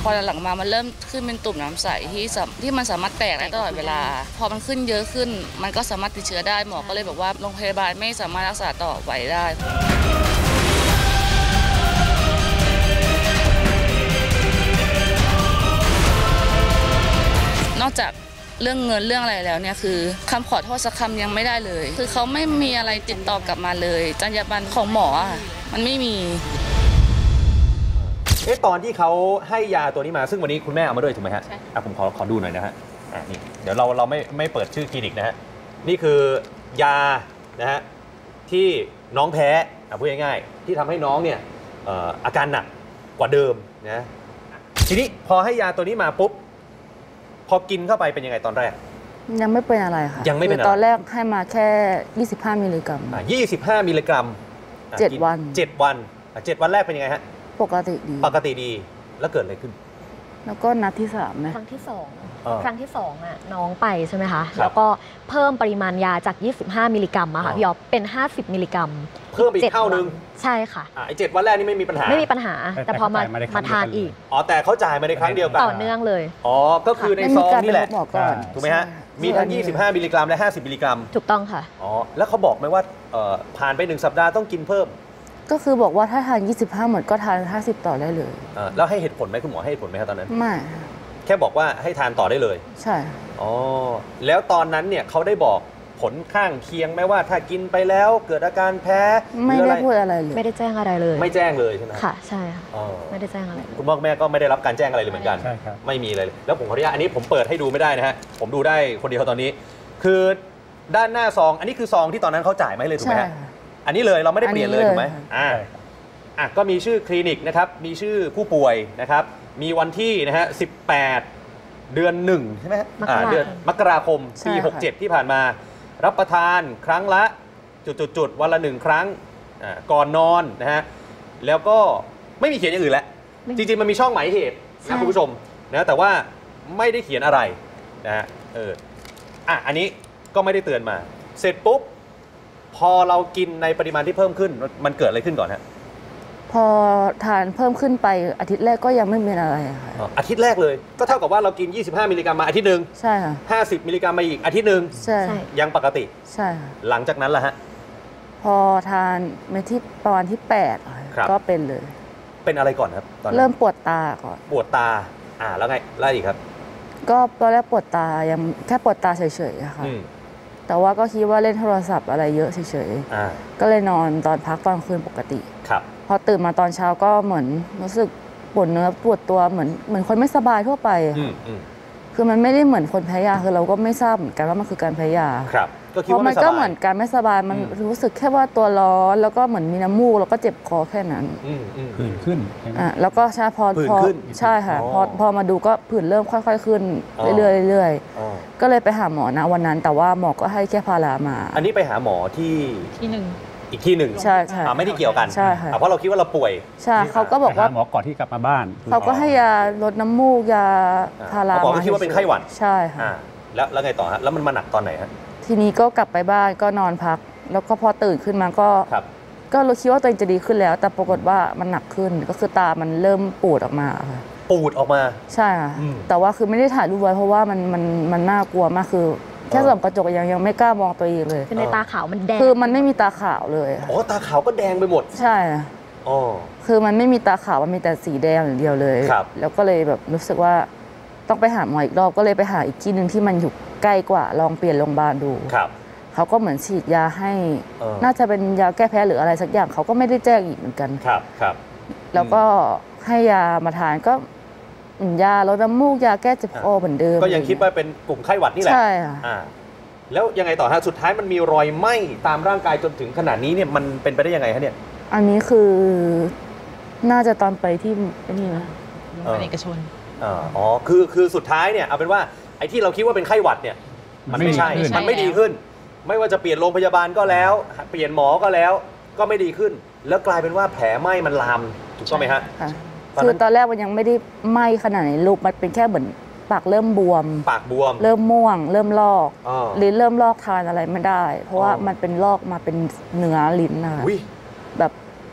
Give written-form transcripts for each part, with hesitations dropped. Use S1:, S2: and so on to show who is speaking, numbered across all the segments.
S1: อหลังมามันเริ่มขึ้นเป็นตุ่มน้ำใสที่มันสามารถแตกได้ตลอดเวลาพอมันขึ้นเยอะขึ้นมันก็สามารถติดเชื้อได้หมอก็เลยบอกว่าโรงพยาบาลไม่สามารถรักษาต่อไปได้นอกจากเรื่องเงินเรื่องอะไรแล้วเนี่ยคือคำขอโทษสักคำยังไม่ได้เลยคือเขาไม่มีอะไรติดต่อกลับมาเลยจรรยาบรรณของหมอมันไม่มี
S2: ตอนที่เขาให้ยาตัวนี้มาซึ่งวันนี้คุณแม่เอามาด้วยถูกไหมฮะใช่ผมขอดูหน่อยนะฮะนี่เดี๋ยวเราไม่เปิดชื่อคลินิกนะฮะนี่คือยานะฮะที่น้องแพ้พูดง่ายๆที่ทำให้น้องเนี่ยอาการหนักกว่าเดิมนะทีนี้พอให้ยาตัวนี้มาปุ๊บพอกินเข้าไปเป็นยังไงตอนแรก
S1: ยังไม่เป็นอะไรค่ะ
S2: ยังไม่เป็นอะไร
S1: ตอนแรกให้มาแค่25มิลลิกรัม
S2: 25มิลลิกรัม
S1: 7 วัน
S2: 7 วันแรกเป็นยังไงฮะปกติดีแล้วเกิดอะไรขึ้น
S1: แล้วก็นัดที่3นะ
S3: ครั้งที่2อ่ะน้องไปใช่ไหมคะแล้วก็เพิ่มปริมาณยาจาก25มิลลิกรัมอะค่ะพี่อ๊อฟเป็น50มิลลิกรัม
S2: เพิ่มอีกเท่านึง
S3: ใช่ค่ะ
S2: ไอ้7 วันแรกนี่ไม่มีปัญหา
S3: แต่พอมาทานอีก
S2: แต่เขาจ่ายมาในครั้งเดียวกัน
S3: ต่อเนื่องเลย
S2: ก็คือในซองนี่แหละถูกไหมฮะมีทั้ง25มิลลิกรัมและ50มิลลิกรัม
S3: ถูกต้องค่ะ
S2: แล้วเขาบอกไหมว่าผ่านไป1 สัปดาห์ต้องกินเพิ่ม
S1: ก็คือบอกว่าถ้าทาน25หมดก็ทาน50ต่อได้เลย
S2: แล้วให้เหตุผลไหมคุณหมอให้เหตุผลไหมครับตอนนั้น
S1: ไม่
S2: แค่บอกว่าให้ทานต่อได้เลย
S1: ใช่
S2: แล้วตอนนั้นเนี่ยเขาได้บอกผลข้างเคียงไหมว่าถ้ากินไปแล้วเกิดอาการแพ้
S1: ไม่ได้พูดอะไรเลย
S3: ไม่ได้แจ้งอะไรเลย
S2: ไม่แจ้งเลยใช่ไหม
S3: ค่ะใช่ค่ะไม่ได้แจ้งอะไร
S2: คุณพ่อแม่ก็ไม่ได้รับการแจ้งอะไรเลยเหมือนกัน
S4: ใช่ครับ
S2: ไม่มีเลยแล้วผมขออนุญาตอันนี้ผมเปิดให้ดูไม่ได้นะฮะผมดูได้คนเดียวตอนนี้คือด้านหน้าซองอันนี้คือซองที่ตอนนั้นเขาจ่ายไหมเลยถูกไหมฮะอันนี้เลยเราไม่ได้เปลี่ยนเลยถูกไหมก็มีชื่อคลินิกนะครับมีชื่อผู้ป่วยนะครับมีวันที่นะฮะ18 เดือน1ใช่ไหมเดือนมกราคมปี67ที่ผ่านมารับประทานครั้งละจุดวันละ1 ครั้งก่อนนอนนะฮะแล้วก็ไม่มีเขียนอย่างอื่นแล้วจริงๆมันมีช่องหมายเหตุนะคุณผู้ชมนะแต่ว่าไม่ได้เขียนอะไรนะฮะอันนี้ก็ไม่ได้เตือนมาเสร็จปุ๊บพอเรากินในปริมาณที่เพิ่มขึ้นมันเกิดอะไรขึ้นก่อนฮะ
S1: พอทานเพิ่มขึ้นไปอาทิตย์แรกก็ยังไม่มีอะไรค่ะ
S2: อาทิตย์แรกเลยก็เท่ากับว่าเรากิน25มิลลิกรัมมาอาทิตย์หนึ่ง
S1: ใช่ค่ะ
S2: 50มิลลิกรัมมาอีกอาทิตย์หนึ่ง
S1: ใช่
S2: ยังปกติ
S1: ใช่ค่ะ
S2: หลังจากนั้นล่ะฮะ
S1: พอทานเม็ดที่ประมาณที่8ก็เป็นเลย
S2: เป็นอะไรก่อนครับตอน
S1: เริ่มปวดตาก่อน
S2: ปวดตาแล้วไงไล่อีกครับ
S1: ก็ตอนแรกปวดตายังแค่ปวดตาเฉยๆค่ะแต่ว่าก็คิดว่าเล่นโทรศัพท์อะไรเยอะเฉยๆก็เลยนอนตอนพักตอนคืนปกติ
S2: ครับ
S1: พอตื่นมาตอนเช้าก็เหมือนรู้สึกปวดเนื้อปวดตัวเหมือนคนไม่สบายทั่วไปคือมันไม่ได้เหมือนคนแพ้ยาคือเราก็ไม่ทราบเหมือนกันว่ามันคือการแพ้ยา
S2: ครับ
S1: เพราะมันก็เหมือนการไม่สบายมันรู้สึกแค่ว่าตัวร้อนแล้วก็เหมือนมีน้ำมูกแล้วก็เจ็บคอแค่นั้น
S4: ผื่นขึ้น
S1: แล้วก็ใช่พอใช่ค่ะพอมาดูก็ผื่นเริ่มค่อยๆขึ้นเรื่อยๆก็เลยไปหาหมอนะวันนั้นแต่ว่าหมอก็ให้แค่พารามา
S2: อันนี้ไปหาหมอที่
S3: 1
S2: อีกที่หนึ่ง
S1: ใช่ใช่
S2: ไม่ได้เกี่ยวกัน
S1: ใช่ค่ะ
S2: เพราะเราคิดว่าเราป่วย
S1: ใช่เขาก็บอกว่า
S4: หมอก่อนที่กลับมาบ้าน
S1: เขาก็ให้ยาลดน้ำมูกยาพารา
S2: หมอคิดว่าเป็นไข้หวัด
S1: ใช่ค่ะ
S2: แล้วไงต่อฮะแล้วมันมาหนักตอนไหนฮะ
S1: ทีนี้ก็กลับไปบ้านก็นอนพักแล้วก็พอตื่นขึ้นมาก็เราคิดว่าตัวเองจะดีขึ้นแล้วแต่ปรากฏว่ามันหนักขึ้นก็คือตามันเริ่มปูดออกมาค่ะ
S2: ปูดออกมา
S1: ใช่ค่ะแต่ว่าคือไม่ได้ถ่ายรูปไว้เพราะว่ามันน่ากลัวมากคือแค่ส่องกระจกยังไม่กล้ามองตัวเองเลย
S3: คือในตาขาวมันแดง
S1: คือมันไม่มีตาขาวเลย
S2: ตาขาวก็แดงไปหมด
S1: ใช่คือมันไม่มีตาขาวมันมีแต่สีแดงอย่างเดียวเลยแล้วก็เลยแบบรู้สึกว่าต้องไปหาหมออีกรอบก็เลยไปหาอีกที่หนึ่งที่มันอยู่ใกล้กว่าลองเปลี่ยนโรงพยาบาลดูเขาก็เหมือนฉีดยาให้น่าจะเป็นยาแก้แพ้หรืออะไรสักอย่างเขาก็ไม่ได้แจ้งอีกเหมือนกัน
S2: ครับ
S1: แล้วก็ให้ยามาทานก็ยาลดน้ำมูกยาแก้เจ็บคอเหมือนเดิม
S2: ก็ยังคิดว่าเป็นกลุ่มไข้หวัดนี่แหละ
S1: ใช่ค่ะ
S2: แล้วยังไงต่อฮะสุดท้ายมันมีรอยไหม้ตามร่างกายจนถึงขนาดนี้เนี่ยมันเป็นไปได้ยังไงฮะเนี่ย
S1: อันนี้คือน่าจะตอนไปที่นี่นะ
S3: โรงพยาบาลเอกชน
S2: คือสุดท้ายเนี่ยเอาเป็นว่าไอ้ที่เราคิดว่าเป็นไข้หวัดเนี่ยมันไม่ใช่มันไม่ดีขึ้นไม่ว่าจะเปลี่ยนโรงพยาบาลก็แล้วเปลี่ยนหมอก็แล้วก็ไม่ดีขึ้นแล้วกลายเป็นว่าแผลไหม้มันลามถูกต้องไหมฮะ
S1: คือตอนแรกมันยังไม่ได้ไหม้ขนาดไหนลูกมันเป็นแค่เหมือนปากเริ่มบวมเริ่มม่วงเริ่มลอกลิ้นเริ่มลอกทานอะไรไม่ได้เพราะว่ามันเป็นลอกมาเป็นเนื้อลิ้นนะคะแบบ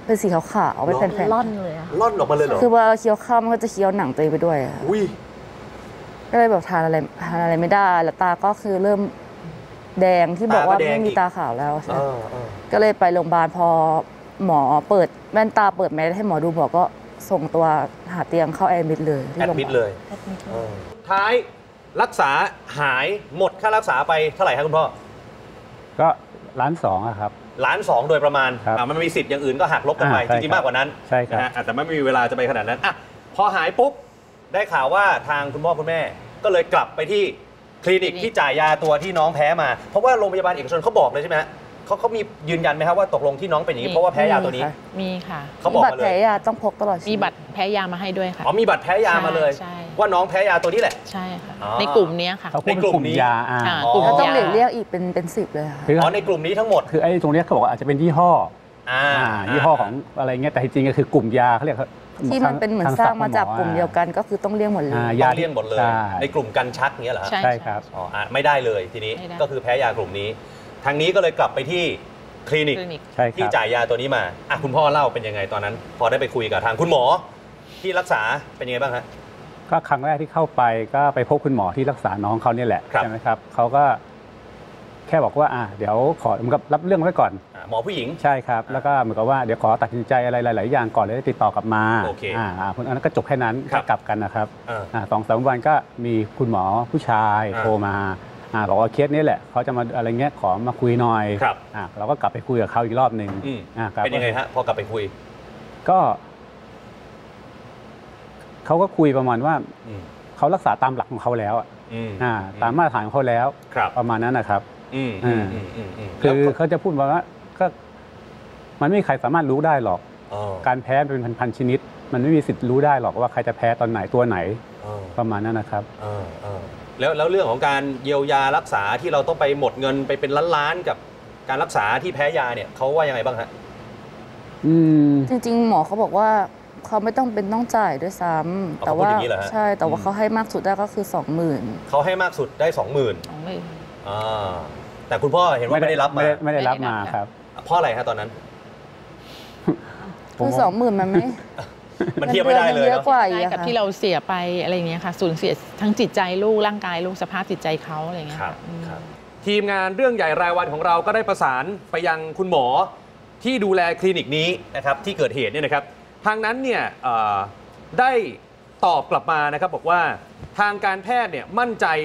S1: เป็นสีขาวๆเป็นแผ่นๆ
S3: ล่อนเลยอะ
S2: ล่อนออกมาเลยเหรอ
S1: คือเวลาเราเคี้ยวข้าวมันก็จะเคี้ยวหนังตัวเองไปด้วยอะ
S2: อุ้ย
S1: ก็เลยแบบทานอะไรไม่ได้แล้วตาก็คือเริ่มแดงที่บอกว่าไม่มีตาขาวแล้วใช่ก็เลยไปโรงพยาบาลพอหมอเปิดแว่นตาเปิดแมสให้หมอดูหมอก็ส่งตัวหาเตียงเข้าแอดมิดเลยที่
S2: แอด
S1: โรงพ
S2: มิด
S1: ยาบาล
S2: เลยท้ายรักษาหายหมดค่ารักษาไปเท่าไหร่ครับคุณพ่อ
S4: ก็1,200,000อะครับ
S2: 1,200,000โดยประมาณ
S4: ครับ
S2: มันมีสิทธิ์อย่างอื่นก็หักลบกันไป
S4: ใช่
S2: จริงๆมากกว่านั้น
S4: ใช่ครับ
S2: นะฮะแต่ไม่มีเวลาจะไปขนาดนั้นอ่ะพอหายปุ๊บได้ข่าวว่าทางคุณพ่อคุณแม่ก็เลยกลับไปที่คลินิกที่จ่ายยาตัวที่น้องแพ้มาเพราะว่าโรงพยาบาลเอกชนเขาบอกเลยใช่ไหมฮะเขามียืนยันไหมครับว่าตกลงที่น้องเป็นอย่างนี้เพราะว่าแพ้ยาตัวนี้
S5: มีค่ะ
S2: เขา
S1: มี
S2: บอก
S1: บัตร
S2: มาเล
S1: แผล
S2: ย
S1: ยาต้องพกตลอดชีวิต
S5: มีบัตรแพ้ยามาให้ด้วยค่ะ
S2: อ๋อมีบัตรแพ้ยามาเลย
S5: ใช่
S2: ว่าน้องแพ้ยาตัวนี้แหละ
S5: ใช่ค่ะ
S2: อ๋อ
S5: ในกลุ่มเนี้ยค่ะ
S4: เขาพูดเป็น
S2: ในกลุ่
S4: กลุ่
S2: ม
S4: ม
S2: นี้
S4: ยา
S5: กลุ่ม
S1: แล้วต้อง
S5: ยา
S1: เรียกอีกเป็น10เลยค่ะ
S4: คือ
S2: อ๋อในกลุ่มนี้ทั้งหมด
S4: คือไอ้ตรงเนี้ยเขาบอกว่าอาจจะเป็นยี่ห้อ ยี่ห้อของอะไรเงี้ยแต่จริงๆก็คือกลุ่มยาเขาเรียก
S1: ที่มันเป็นเหมือนสร้างมาจากกลุ่มเดียวกันก็คือต้องเลี่ยงหมดเลย
S2: ยาเลี่ยงหมดเลย
S4: ใช่
S2: ในกลุ่มกันชักเงี้ยเหรอฮะ
S5: ใช่
S4: ใช่ครับ
S2: อ๋อไม่ได้เลยทีนี้
S5: ไม่ได้
S2: ก็คือแพ้ยากลุ่มนี้ ทางนี้ก็เลยกลับไปที่คลินิก
S5: คลินิก
S4: ใช่ค
S2: ที่
S4: รับ
S2: จ่ายยาตัวนี้มาอ่ะคุณพ่อเล่าเป็นยังไงตอนนั้น พอได้ไปคุยกับทางคุณหมอที่รักษาเป็นยังไงบ้างฮะ
S4: ก็ครั้งแรกที่เข้าไปก็ไปพบคุณหมอที่รักษาน้องเขาเนี่ยแหละ
S2: ครับ
S4: ใช่ไหมครับเขาก็แค่บอกว่าเดี๋ยวขอเหมือนกับรับเรื่องไว้ก่อน
S2: หมอผู้หญิง
S4: ใช่ครับแล้วก็เหมือนกับว่าเดี๋ยวขอตัดสินใจอะไรหลาย ๆ อย่างก่อนเลยติดต่อกลับมา
S2: โอเค
S4: เพราะฉะนั้นก็จบแค่นั้น
S2: ครั
S4: ก็
S2: บ
S4: กลับกันนะครับ
S2: อ่า
S4: 2-3 วันก็มีคุณหมอผู้ชาย
S2: อ่า
S4: โทรมาบอกว่าเคสนี้แหละเขาจะมาอะไรเงี้ยขอมาคุยหน่อย
S2: ครับ
S4: เราก็กลับไปคุยกับเขาอีกรอบหนึ่ง ครับ
S2: เป็นยังไงฮะพอกลับไปคุย
S4: ก็เขาก็คุยประมาณว่า
S2: อืม
S4: เขารักษาตามหลักของเขาแล้วตามมาตรฐานของเขาแล้ว
S2: ครับ
S4: ประมาณนั้นนะครับ
S2: อืม
S4: อืม คือเขาจะพูดว่าก็มันไม่มีใครสามารถรู้ได้หรอก การแพ้เป็นพันๆชนิด มันไม่มีสิทธิ์รู้ได้หรอกว่าใครจะแพ้ตอนไหนตัวไหนประมาณนั้นนะครับ
S2: แล้วเรื่องของการเยียวยารักษาที่เราต้องไปหมดเงินไปเป็นล้านๆกับการรักษาที่แพ้ยาเนี่ยเขาว่ายังไงบ้างฮะ
S1: จริงๆหมอเขาบอกว่าเขาไม่ต้องเป็นต้องจ่ายด้วยซ้ำแต่ว่าใช่แต่ว่าเขาให้มากสุดได้ก็คือ20,000
S2: เขาให้มากสุดได้ 20,000 แต่คุณพ่อเห็นว่าไม่ได้รับมา
S4: ไม่ได้รับมาครับ
S2: เพราะอะไรฮะตอนนั้น
S1: คือ20,000มันไม่
S2: มันเทียบไม่ได้เลย
S1: เยอะ
S2: เนาะ
S1: กว่าอี
S5: ใช่
S1: ก
S5: กับ
S1: ค่ะ
S5: ที่เราเสียไปอะไรเงี้ยค่ะสูญเสียทั้งจิตใจลูกร่างกายลูกสภาพจิตใจเขาอะไรเงี้ย
S2: ครับ
S5: อืม
S2: ครับทีมงานเรื่องใหญ่รายวันของเราก็ได้ประสานไปยังคุณหมอที่ดูแลคลินิกนี้นะครับที่เกิดเหตุเนี่ยนะครับทางนั้นเนี่ยได้ตอบกลับมานะครับบอกว่าทางการแพทย์เนี่ยมั่นใจ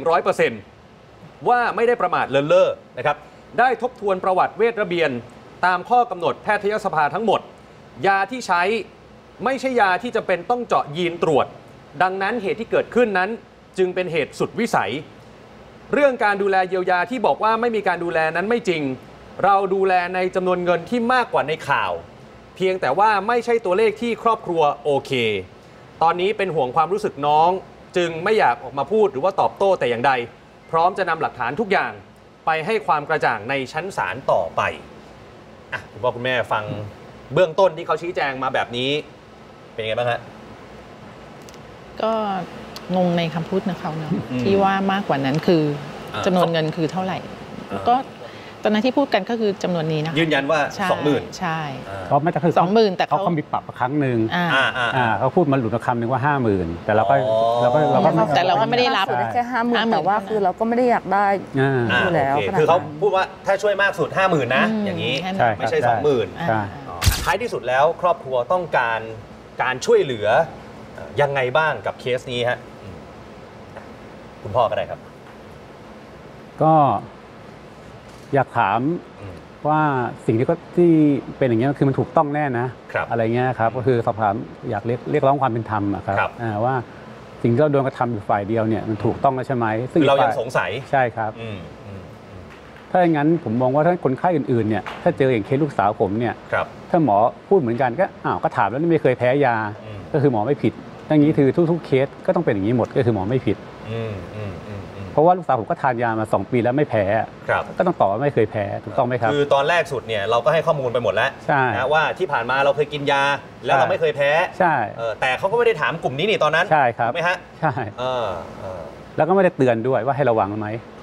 S2: 100% ว่าไม่ได้ประมาทเลินเล่อนะครับได้ทบทวนประวัติเวชระเบียนตามข้อกำหนดแพทยสภาทั้งหมด ยาที่ใช้ไม่ใช่ยาที่จำเป็นต้องเจาะยีนตรวจ ดังนั้นเหตุที่เกิดขึ้นนั้นจึงเป็นเหตุสุดวิสัย เรื่องการดูแลเยียวยาที่บอกว่าไม่มีการดูแลนั้นไม่จริง เราดูแลในจำนวนเงินที่มากกว่าในข่าว เพียงแต่ว่าไม่ใช่ตัวเลขที่ครอบครัวโอเค ตอนนี้เป็นห่วงความรู้สึกน้อง จึงไม่อยากออกมาพูดหรือว่าตอบโต้แต่อย่างใด พร้อมจะนำหลักฐานทุกอย่างไปให้ความกระจ่างในชั้นศาลต่อไปคุณพ่อคุณแม่ฟังเบื้องต้นที่เขาชี้แจงมาแบบนี้เป็นยังไงบ้างฮะ
S5: ก็งงในคำพูดของเขาเนาะที่ว่ามากกว่านั้นคือจำนวนเงินคือเท่าไหร่ก็ตอนนั้นที่พูดกันก็คือจำนวนนี้นะคะ
S2: ยืนยันว่า
S5: ใช่
S2: 20,000
S5: ใช่
S4: เขาไม่แต่คือ
S5: 20,000แต่เขา
S4: มีปรับครั้งหนึ่ง
S5: เขา
S4: พูดมาหลุดมาคำหนึ่งว่า 50,000แต่เราก็
S5: แต่เราก็ไม่ได้รับ
S1: สุดได้แค่50,000แต่ว่าคือเราก็ไม่ได้อยากได้อยู่แล้ว
S2: คือเขาพูดว่าถ้าช่วยมากสุด 50,000 นะ อย่างนี้ ไม่ใช่ 20,000
S4: ใช่
S2: ท้ายที่สุดแล้วครอบครัวต้องการช่วยเหลือยังไงบ้างกับเคสนี้ฮะคุณพ่อก็ได้ครับ
S4: ก็อยากถามว่าสิ่งที่เป็นอย่างนี้คือมันถูกต้องแน่นะอะไรเงี้ยครับก็คือสอบถามอยากเรียกร้องความเป็นธรรมครับว่าสิ่งที่เราโดนกระทำอยู่ฝ่ายเดียวเนี่ยมันถูกต้องแล้วใช่ไหมซึ่ง
S2: เรายังสงสัย
S4: ใช่ครับถ้าอย่างนั้นผมมองว่าถ้าคนไข้อื่นๆเนี่ยถ้าเจออย่างเคสลูกสาวผมเนี่ยถ้าหมอพูดเหมือนกันก็ถามแล้วไม่เคยแพ้ยาก็คือหมอไม่ผิดอย่างนี้คือทุกๆเคสก็ต้องเป็นอย่างนี้หมดก็คือหมอไม่ผิดเพราะว่าลูกสาวผมก็ทานยามา2 ปีแล้วไม่แพ้ก็ต้องตอบว่าไม่เคยแพ้ถูกต้องไหมครับ
S2: คือตอนแรกสุดเนี่ยเราก็ให้ข้อมูลไปหมดแล้วนะว่าที่ผ่านมาเราเคยกินยาแล้วเราไม่เคยแพ้
S4: ใช่
S2: แต่เขาก็ไม่ได้ถามกลุ่มนี้นี่ตอนนั้น
S4: ใช่ครับ
S2: ถูกไหมฮะ
S4: ใช่แล้วก็ไม่ได้เตือนด้วยว่าให้ระวังไหม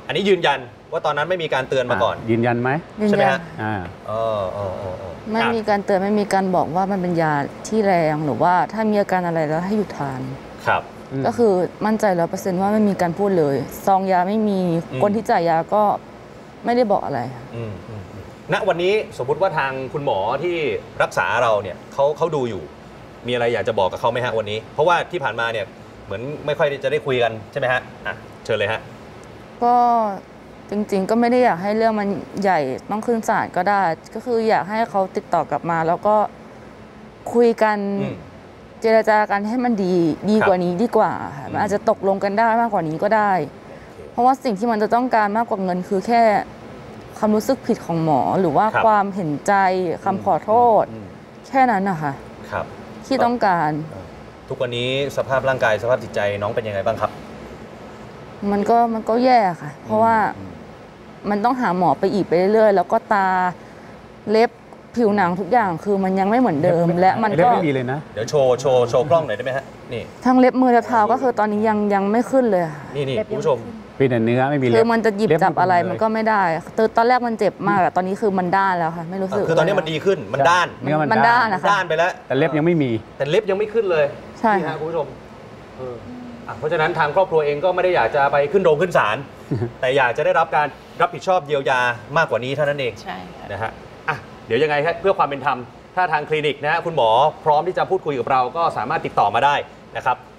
S2: อันนี้ยืนยันว่าตอนนั้นไม่มีการเตือนมาก่อน
S4: ยืนยันไหม
S1: ยืน
S2: ใช่ไหม
S1: ยัน
S2: ฮะ
S1: ไม่มีการเตือนไม่มีการบอกว่ามันเป็นยาที่แรงหรือว่าถ้ามีอาการอะไรแล้วให้หยุดทาน
S2: ครับ
S1: ก็คือมั่นใจ100%ว่าไม่มีการพูดเลยซองยาไม่มีคนที่จ่ายยาก็ไม่ได้บอกอะไรค่ะ
S2: ณวันนี้สมมุติว่าทางคุณหมอที่รักษาเราเนี่ยเขาดูอยู่ มีอะไรอยากจะบอกกับเขาไหมฮะวันนี้ เพราะว่าที่ผ่านมาเนี่ยเหมือนไม่ค่อยจะได้คุยกันใช่ไหมฮะเชิญเลยฮะ
S1: ก็จริงๆก็ไม่ได้อยากให้เรื่องมันใหญ่ต้องขึ้นศาลก็ได้ ก็คืออยากให้เขาติดต่อกลับมา แล้วก็คุยกันเจรจากันให้มันดีกว่านี้ดีกว่าค่ะมันอาจจะตกลงกันได้มากกว่านี้ก็ได้ เพราะว่าสิ่งที่มันจะต้องการมากกว่าเงินคือแค่ความรู้สึกผิดของหมอหรือว่าความเห็นใจคำขอโทษแค่นั้นนะคะที่ต้องการ
S2: ทุกวันนี้สภาพร่างกายสภาพจิตใจน้องเป็นยังไงบ้างครับ
S1: มันก็แย่ค่ะเพราะว่ามันต้องหาหมอไปอีกไปเรื่อยๆแล้วก็ตาเล็บผิวหนังทุกอย่างคือมันยังไม่เหมือนเดิมและมันก็
S4: ไม่มีเลยนะ
S2: เดี๋ยวโชว์กล้องหน่อยได้ไหมฮะนี่
S1: ทั้งเล็บมือและเท้าก็คือตอนนี้ยังไม่ขึ้นเลย
S2: นี่คุณผู้ชม
S4: เป็นแต่เนื้อไม่มีเล็บ
S1: คือมันจะหยิบจับอะไรมันก็ไม่ได้ตอนแรกมันเจ็บมากตอนนี้คือมันด้านแล้วค่ะไม่รู้สึก
S2: คือตอนนี้มันดีขึ้นมันด้าน
S1: มันด้านนะคะ
S2: ด้านไปแล้ว
S4: แต่เล็บยังไม่มี
S2: แต่เล็บยังไม่ขึ้นเลย
S1: ใช่
S2: ค่ะคุณผู้ชมเพราะฉะนั้นทางครอบครัวเองก็ไม่ได้อยากจะไปขึ้นโรงขึ้นศาลแต่อยากจะได้รับการรับผิดชอบเยียวยามากกว่านี้เท่านั้นเอง
S5: ใช่
S2: นะฮะเดี๋ยวยังไงเพื่อความเป็นธรรมถ้าทางคลินิกนะฮะคุณหมอพร้อมที่จะพูดคุยกับเราก็สามารถติดต่อมาได้นะครับ